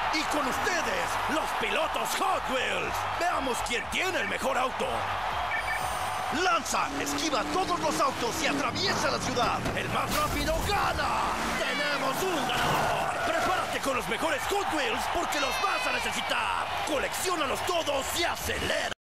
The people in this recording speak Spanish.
Y con ustedes, los pilotos Hot Wheels. Veamos quién tiene el mejor auto. Lanza, esquiva todos los autos y atraviesa la ciudad. El más rápido gana. ¡Tenemos un ganador! Prepárate con los mejores Hot Wheels porque los vas a necesitar. Colecciónalos todos y acelera.